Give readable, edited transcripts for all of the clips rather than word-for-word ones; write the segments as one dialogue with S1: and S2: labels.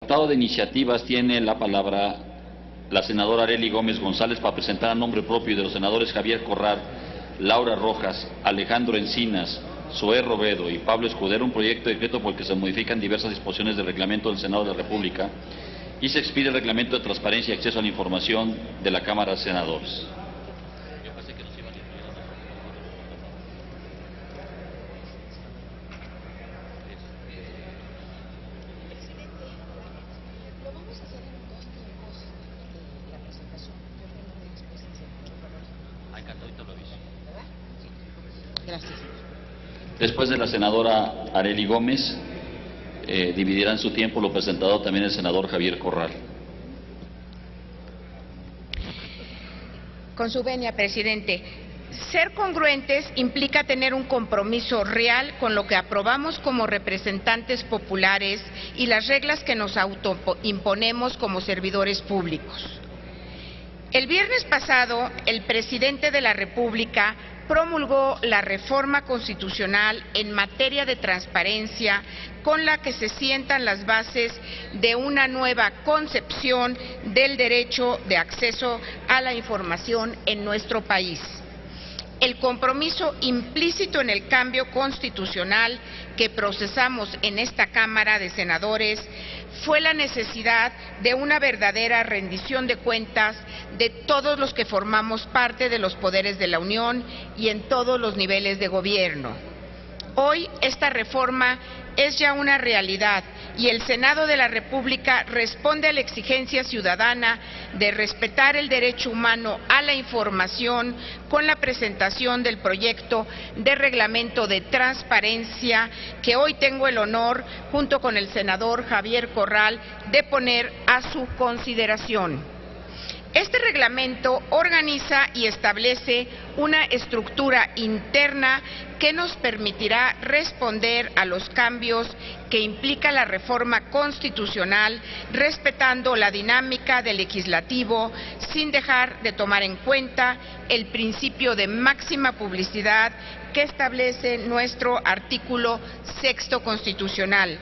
S1: Diputado de Iniciativas tiene la palabra la senadora Arely Gómez González para presentar a nombre propio de los senadores Javier Corral, Laura Rojas, Alejandro Encinas, Zoé Robledo y Pablo Escudero un proyecto de decreto por el que se modifican diversas disposiciones del reglamento del Senado de la República y se expide el reglamento de transparencia y acceso a la información de la Cámara de Senadores.
S2: Gracias.
S1: Después de la senadora Arely Gómez, dividirán su tiempo lo presentado también el senador Javier Corral.
S2: Con su venia, presidente. Ser congruentes implica tener un compromiso real con lo que aprobamos como representantes populares y las reglas que nos autoimponemos como servidores públicos. El viernes pasado, el presidente de la República promulgó la reforma constitucional en materia de transparencia con la que se sientan las bases de una nueva concepción del derecho de acceso a la información en nuestro país. El compromiso implícito en el cambio constitucional que procesamos en esta Cámara de Senadores fue la necesidad de una verdadera rendición de cuentas de todos los que formamos parte de los poderes de la Unión y en todos los niveles de gobierno. Hoy esta reforma es ya una realidad y el Senado de la República responde a la exigencia ciudadana de respetar el derecho humano a la información con la presentación del proyecto de reglamento de transparencia que hoy tengo el honor, junto con el senador Javier Corral, de poner a su consideración. Este reglamento organiza y establece una estructura interna que nos permitirá responder a los cambios que implica la reforma constitucional, respetando la dinámica del legislativo, sin dejar de tomar en cuenta el principio de máxima publicidad que establece nuestro artículo 6º constitucional.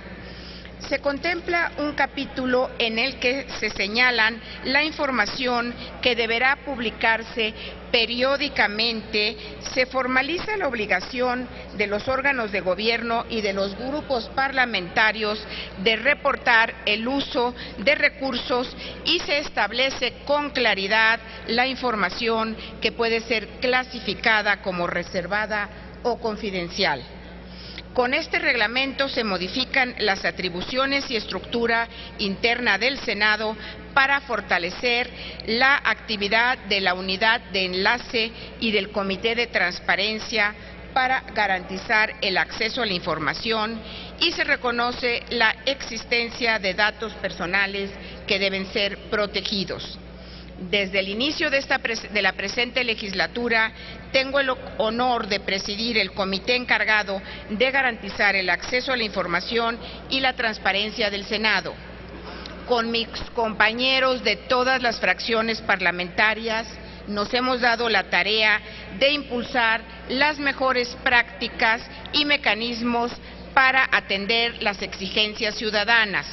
S2: Se contempla un capítulo en el que se señalan la información que deberá publicarse periódicamente, se formaliza la obligación de los órganos de gobierno y de los grupos parlamentarios de reportar el uso de recursos y se establece con claridad la información que puede ser clasificada como reservada o confidencial. Con este reglamento se modifican las atribuciones y estructura interna del Senado para fortalecer la actividad de la unidad de enlace y del Comité de Transparencia para garantizar el acceso a la información y se reconoce la existencia de datos personales que deben ser protegidos. Desde el inicio de la presente legislatura, tengo el honor de presidir el comité encargado de garantizar el acceso a la información y la transparencia del Senado. Con mis compañeros de todas las fracciones parlamentarias, nos hemos dado la tarea de impulsar las mejores prácticas y mecanismos para atender las exigencias ciudadanas.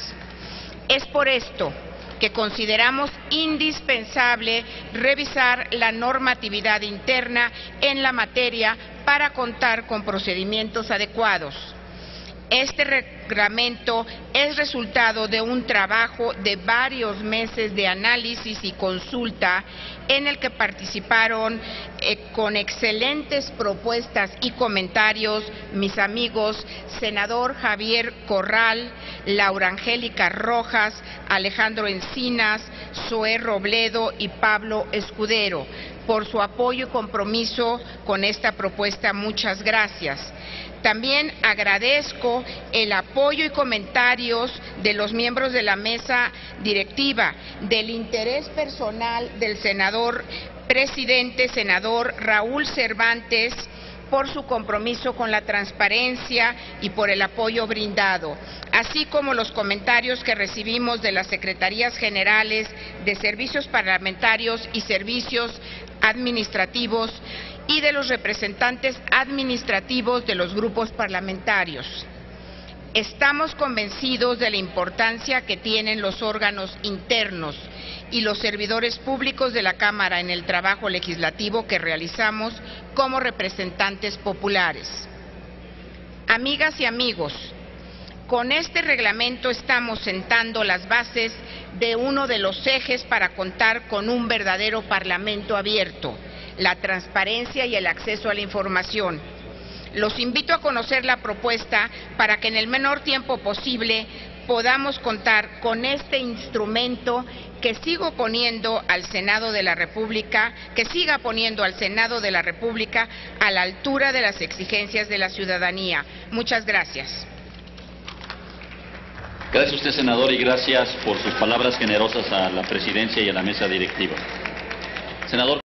S2: Es por esto que consideramos indispensable revisar la normatividad interna en la materia para contar con procedimientos adecuados. Este reglamento es resultado de un trabajo de varios meses de análisis y consulta en el que participaron con excelentes propuestas y comentarios mis amigos senador Javier Corral, Laura Angélica Rojas, Alejandro Encinas, Zoé Robledo y Pablo Escudero. Por su apoyo y compromiso con esta propuesta, muchas gracias. También agradezco el apoyo y comentarios de los miembros de la mesa directiva, del interés personal del senador presidente, senador Raúl Cervantes, por su compromiso con la transparencia y por el apoyo brindado, así como los comentarios que recibimos de las Secretarías Generales de Servicios Parlamentarios y Servicios Administrativos y de los representantes administrativos de los grupos parlamentarios. Estamos convencidos de la importancia que tienen los órganos internos y los servidores públicos de la Cámara en el trabajo legislativo que realizamos como representantes populares. Amigas y amigos, con este reglamento estamos sentando las bases de uno de los ejes para contar con un verdadero Parlamento abierto, la transparencia y el acceso a la información. Los invito a conocer la propuesta para que en el menor tiempo posible podamos contar con este instrumento que siga poniendo al Senado de la República a la altura de las exigencias de la ciudadanía. Muchas gracias.
S1: Gracias a usted, senador, y gracias por sus palabras generosas a la presidencia y a la mesa directiva. Senador.